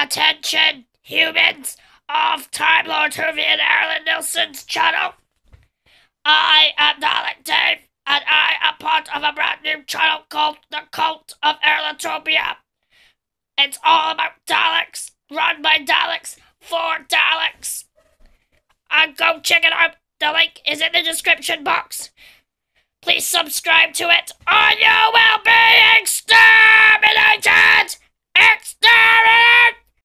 Attention, humans of Time Lord Hoovy and Erlen Nilsson's channel. I am Dalek Dave, and I am part of a brand new channel called The Cult of Ferlatopia. It's all about Daleks, run by Daleks, for Daleks. And go check it out. The link is in the description box. Please subscribe to it, or you will be exterminated! Exterminated!